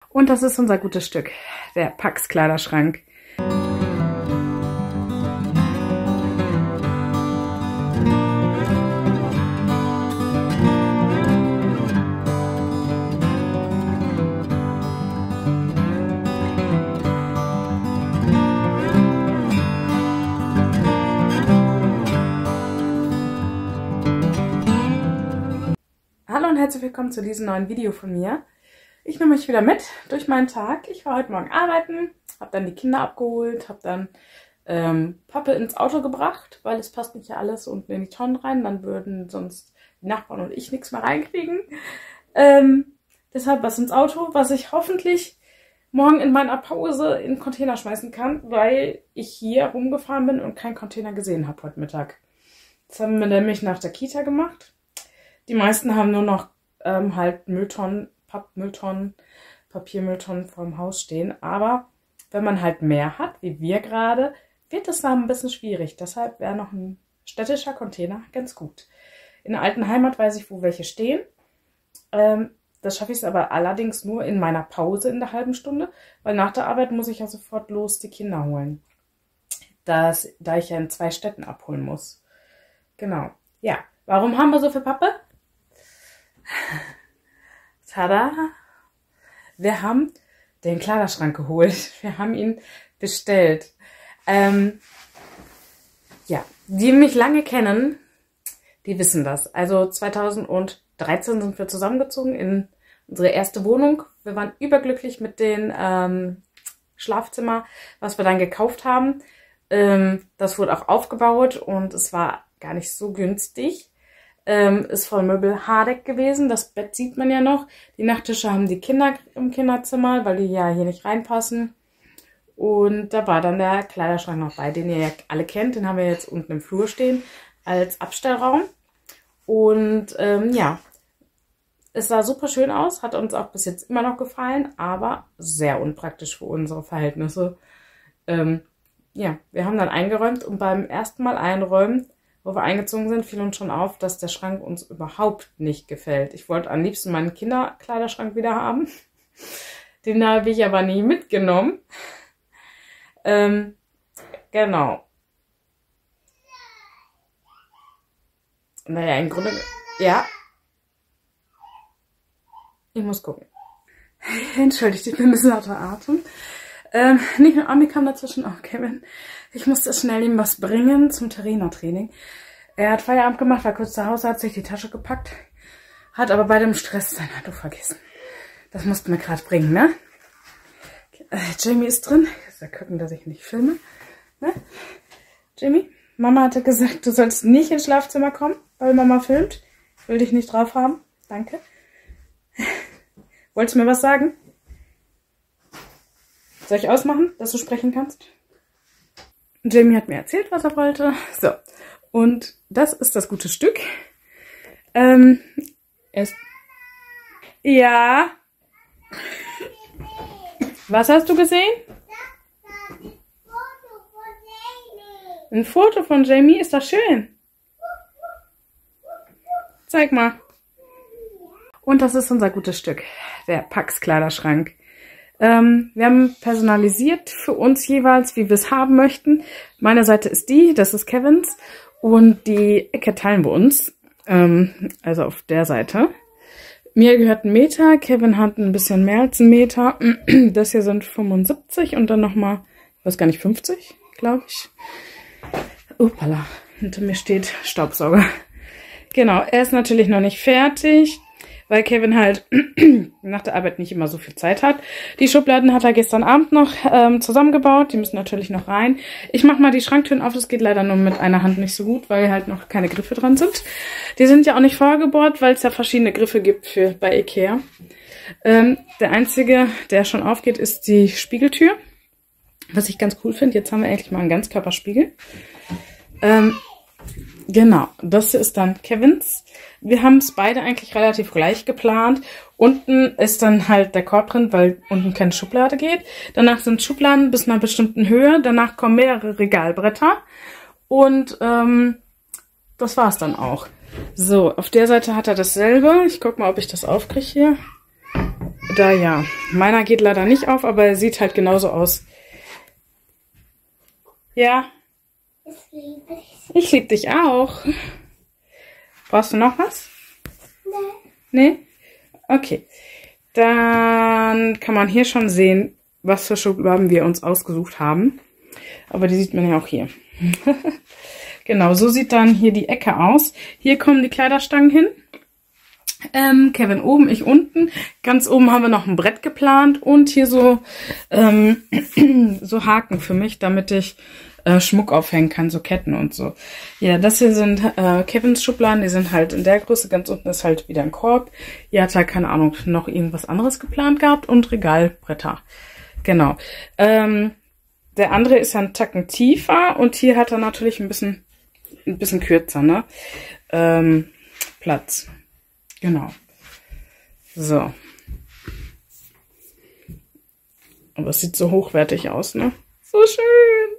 Und das ist unser gutes Stück, der Pax Kleiderschrank. Hallo und herzlich willkommen zu diesem neuen Video von mir. Ich nehme euch wieder mit durch meinen Tag. Ich war heute Morgen arbeiten, habe dann die Kinder abgeholt, habe dann Pappe ins Auto gebracht, weil es passt nicht ja alles unten in die Tonnen rein, dann würden sonst die Nachbarn und ich nichts mehr reinkriegen. Deshalb was ins Auto, was ich hoffentlich morgen in meiner Pause in den Container schmeißen kann, weil ich hier rumgefahren bin und keinen Container gesehen habe heute Mittag. Das haben wir nämlich nach der Kita gemacht. Die meisten haben nur noch halt Mülltonnen, Pappmülltonnen, Papiermülltonnen vorm Haus stehen. Aber wenn man halt mehr hat, wie wir gerade, wird das dann ein bisschen schwierig. Deshalb wäre noch ein städtischer Container ganz gut. In der alten Heimat weiß ich, wo welche stehen. Das schaffe ich aber allerdings nur in meiner Pause in der halben Stunde, weil nach der Arbeit muss ich ja sofort los die Kinder holen. Da ich ja in 2 Städten abholen muss. Genau. Ja, warum haben wir so viel Pappe? Tada! Wir haben den Kleiderschrank geholt. Wir haben ihn bestellt. Ja, die mich lange kennen, die wissen das. Also 2013 sind wir zusammengezogen in unsere erste Wohnung. Wir waren überglücklich mit dem Schlafzimmer, was wir dann gekauft haben. Das wurde auch aufgebaut und es war gar nicht so günstig. Ist von Möbel Hardegg gewesen. Das Bett sieht man ja noch. Die Nachttische haben die Kinder im Kinderzimmer, weil die ja hier nicht reinpassen. Und da war dann der Kleiderschrank noch bei, den ihr ja alle kennt. Den haben wir jetzt unten im Flur stehen als Abstellraum. Und ja, es sah super schön aus. Hat uns auch bis jetzt immer noch gefallen, aber sehr unpraktisch für unsere Verhältnisse. Ja, wir haben dann eingeräumt und beim ersten Mal einräumen, wo wir eingezogen sind, fiel uns schon auf, dass der Schrank uns überhaupt nicht gefällt. Ich wollte am liebsten meinen Kinderkleiderschrank wieder haben. Den habe ich aber nie mitgenommen. Genau. Naja, im Grunde... Ja. Ich muss gucken. Entschuldigt, ich bin ein bisschen außer Atem. Nicht nur Ami kam dazwischen, auch Kevin. Ich musste schnell ihm was bringen zum Terrena-Training. Er hat Feierabend gemacht, war kurz zu Hause, hat sich die Tasche gepackt, hat aber bei dem Stress sein Auto vergessen. Das mussten wir gerade bringen, ne? Jamie ist drin. Ich muss gucken, dass ich nicht filme. Ne? Jamie, Mama hatte gesagt, du sollst nicht ins Schlafzimmer kommen, weil Mama filmt. Ich will dich nicht drauf haben. Danke. Wolltest du mir was sagen? Soll ich ausmachen, dass du sprechen kannst? Jamie hat mir erzählt, was er wollte. So, und das ist das gute Stück. Ja. Was hast du gesehen? Ein Foto von Jamie, ist das schön. Zeig mal. Und das ist unser gutes Stück, der Pax Kleiderschrank. Wir haben personalisiert für uns jeweils, wie wir es haben möchten. Meine Seite ist die, das ist Kevins. Und die Ecke teilen wir uns, also auf der Seite. Mir gehört 1 Meter, Kevin hat ein bisschen mehr als 1 Meter. Das hier sind 75 und dann nochmal, ich weiß gar nicht, 50, glaube ich. Uppala, hinter mir steht Staubsauger. Genau, er ist natürlich noch nicht fertig, weil Kevin halt nach der Arbeit nicht immer so viel Zeit hat. Die Schubladen hat er gestern Abend noch zusammengebaut. Die müssen natürlich noch rein. Ich mache mal die Schranktüren auf. Das geht leider nur mit einer Hand nicht so gut, weil halt noch keine Griffe dran sind. Die sind ja auch nicht vorgebohrt, weil es ja verschiedene Griffe gibt bei Ikea. Der einzige, der schon aufgeht, ist die Spiegeltür. Was ich ganz cool finde. Jetzt haben wir endlich mal einen Ganzkörperspiegel. Genau, das hier ist dann Kevins. Wir haben es beide eigentlich relativ gleich geplant. Unten ist dann halt der Korb drin, weil unten keine Schublade geht. Danach sind Schubladen bis einer bestimmten Höhe. Danach kommen mehrere Regalbretter. Und das war's dann auch. So, auf der Seite hat er dasselbe. Ich guck mal, ob ich das aufkriege hier. da ja. Meiner geht leider nicht auf, aber er sieht halt genauso aus. Ja. Ich liebe dich auch. Brauchst du noch was? Nee? Okay. Dann kann man hier schon sehen, was für Schubladen wir uns ausgesucht haben. Aber die sieht man ja auch hier. Genau, so sieht dann hier die Ecke aus. Hier kommen die Kleiderstangen hin. Kevin oben, ich unten. Ganz oben haben wir noch ein Brett geplant und hier so, so Haken für mich, damit ich Schmuck aufhängen kann, so Ketten und so. Ja, das hier sind Kevins Schubladen, die sind halt in der Größe. Ganz unten ist halt wieder ein Korb. Hier hat er, keine Ahnung, noch irgendwas anderes geplant gehabt und Regalbretter. Genau. Der andere ist ja ein Tacken tiefer und hier hat er natürlich ein bisschen kürzer, ne? Platz. Genau. So. Aber es sieht so hochwertig aus, ne? So schön.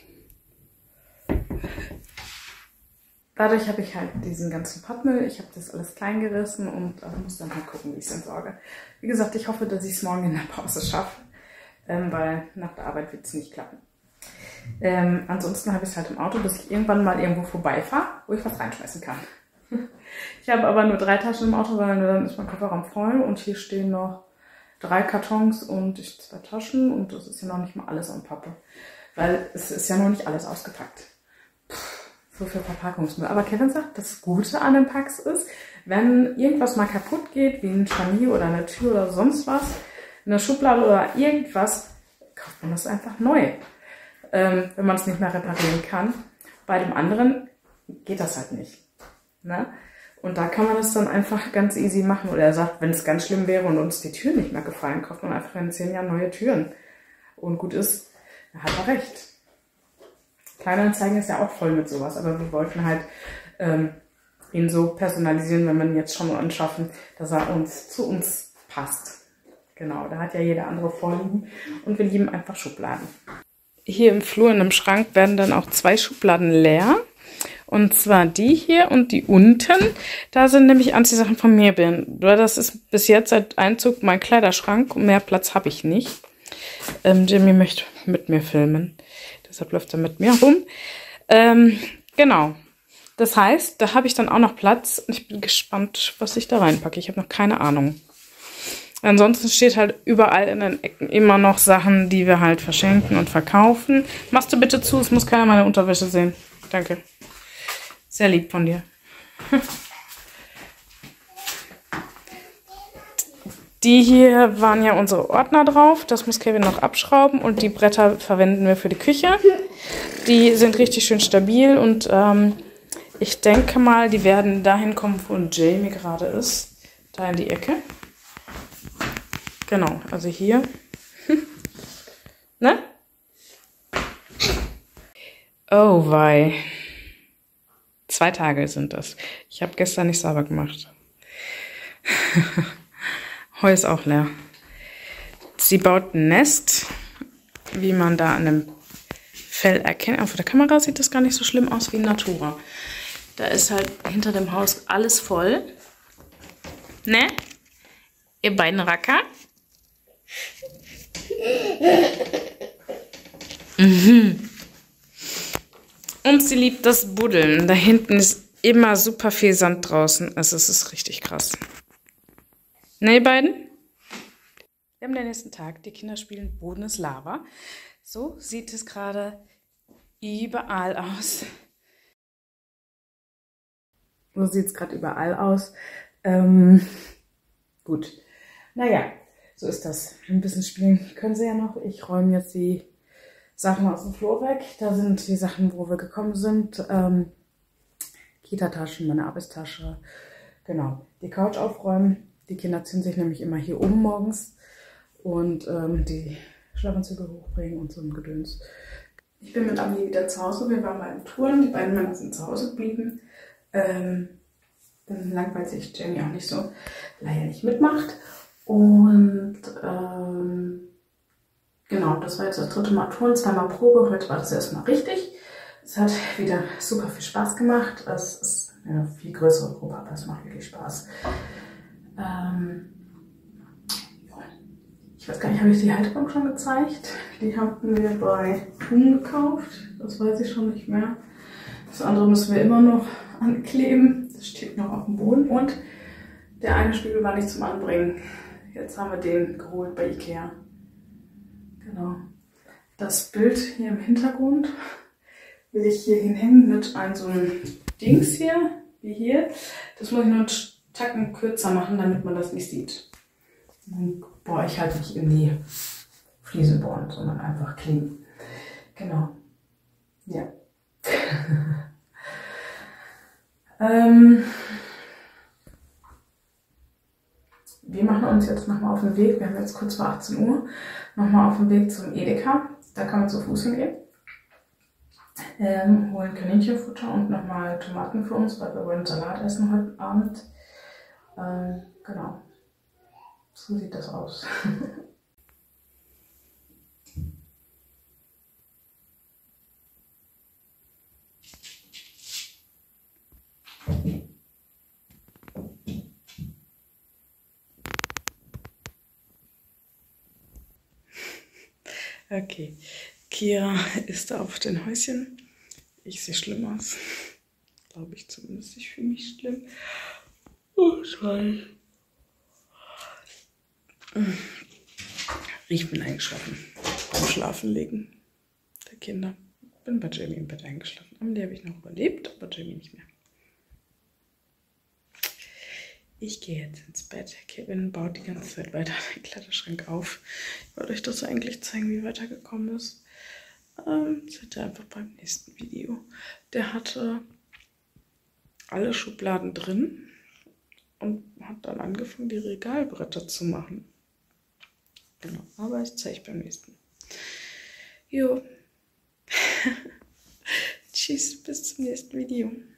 Dadurch habe ich halt diesen ganzen Pappmüll, ich habe das alles klein gerissen und muss dann halt gucken, wie ich es entsorge. Wie gesagt, ich hoffe, dass ich es morgen in der Pause schaffe, weil nach der Arbeit wird es nicht klappen. Ansonsten habe ich es halt im Auto, bis ich irgendwann mal irgendwo vorbeifahre, wo ich was reinschmeißen kann. Ich habe aber nur 3 Taschen im Auto, weil dann ist mein Kofferraum voll und hier stehen noch 3 Kartons und 2 Taschen und das ist ja noch nicht mal alles an Pappe, weil es ist ja noch nicht alles ausgepackt. So viel Verpackungsmüll. Aber Kevin sagt, das Gute an den Packs ist, wenn irgendwas mal kaputt geht, wie ein Scharnier oder eine Tür oder sonst was, eine Schublade oder irgendwas, kauft man das einfach neu. Wenn man es nicht mehr reparieren kann. Bei dem anderen geht das halt nicht. Ne? Und da kann man das dann einfach ganz easy machen. Oder er sagt, wenn es ganz schlimm wäre und uns die Türen nicht mehr gefallen, kauft man einfach in 10 Jahren neue Türen. Und gut ist, da hat er recht. Kleinanzeigen ist ja auch voll mit sowas, aber wir wollten halt ihn so personalisieren, wenn wir ihn jetzt schon anschaffen, dass er zu uns passt. Genau, da hat ja jeder andere Vorlieben und wir lieben einfach Schubladen. Hier im Flur in einem Schrank werden dann auch 2 Schubladen leer. Und zwar die hier und die unten. Da sind nämlich Anziehsachen von mir drin. Das ist bis jetzt seit Einzug mein Kleiderschrank und mehr Platz habe ich nicht. Jimmy möchte mit mir filmen. Deshalb läuft er mit mir rum. Genau. Das heißt, da habe ich dann auch noch Platz. Und ich bin gespannt, was ich da reinpacke. Ich habe noch keine Ahnung. Ansonsten steht halt überall in den Ecken immer noch Sachen, die wir halt verschenken und verkaufen. Machst du bitte zu, es muss keiner meine Unterwäsche sehen. Danke. Sehr lieb von dir. Die hier waren ja unsere Ordner drauf. Das muss Kevin noch abschrauben. Und die Bretter verwenden wir für die Küche. Die sind richtig schön stabil. Und ich denke mal, die werden dahin kommen, wo Jamie gerade ist. Da in die Ecke. Genau, also hier. Ne? Oh, wei. 2 Tage sind das. Ich habe gestern nicht sauber gemacht. Heu ist auch leer. Sie baut ein Nest, wie man da an dem Fell erkennt. Auf der Kamera sieht das gar nicht so schlimm aus wie in Natura. Da ist halt hinter dem Haus alles voll. Ne? Ihr beiden Racker? Mhm. Und sie liebt das Buddeln. Da hinten ist immer super viel Sand draußen. Also es ist richtig krass. Ne, ihr beiden? Wir haben den nächsten Tag. Die Kinder spielen Boden ist Lava. So sieht es gerade überall aus. So sieht es gerade überall aus. Gut. Naja, so ist das. Ein bisschen spielen können sie ja noch. Ich räume jetzt die Sachen aus dem Flur weg. Da sind die Sachen, wo wir gekommen sind. Kita-Taschen, meine Arbeitstasche. Genau. Die Couch aufräumen. Die Kinder ziehen sich nämlich immer hier oben morgens. Und die Schlafanzüge hochbringen und so ein Gedöns. Ich bin mit Ami wieder zu Hause. Wir waren beim Touren. Die beiden Männer sind zu Hause geblieben. Dann langweilt sich Jamie auch nicht so, weil er nicht mitmacht. Und genau, das war jetzt das 3. Mal Touren, 2 Mal Probe. Heute war das erstmal richtig. Es hat wieder super viel Spaß gemacht. Es ist eine viel größere Probe, aber es macht wirklich Spaß. Ja. Ich weiß gar nicht, habe ich die Halterung schon gezeigt? Die hatten wir bei Thun gekauft. Das weiß ich schon nicht mehr. Das andere müssen wir immer noch ankleben. Das steht noch auf dem Boden. Und der eine Spiegel war nicht zum Anbringen. Jetzt haben wir den geholt bei Ikea. Genau. Das Bild hier im Hintergrund will ich hier hinhängen mit so einem Dings hier, wie hier. Das muss ich noch einen Tacken kürzer machen, damit man das nicht sieht. Dann bohre ich halt nicht in die Fliesen bohren, sondern einfach kleben. Genau. Ja. Wir machen uns jetzt nochmal auf den Weg. Wir haben jetzt kurz vor 18 Uhr. Nochmal auf den Weg zum Edeka. Da kann man zu Fuß hingehen. Holen Kaninchenfutter und nochmal Tomaten für uns, weil wir wollen Salat essen heute Abend. Genau. So sieht das aus. Okay, Kira ist da auf den Häuschen. Ich sehe schlimm aus. Glaube ich zumindest. Ich fühle mich schlimm. Oh, sorry. Ich bin eingeschlafen beim Schlafenlegen der Kinder. Bin bei Jamie im Bett eingeschlafen. Am habe ich noch überlebt, aber Jamie nicht mehr. Ich gehe jetzt ins Bett. Kevin baut die ganze Zeit weiter den Kleiderschrank auf. Ich wollte euch das eigentlich zeigen, wie weitergekommen ist. Seht ihr einfach beim nächsten Video. Der hatte alle Schubladen drin und hat dann angefangen, die Regalbretter zu machen. Genau, aber ich zeige beim nächsten. Jo. Tschüss, bis zum nächsten Video.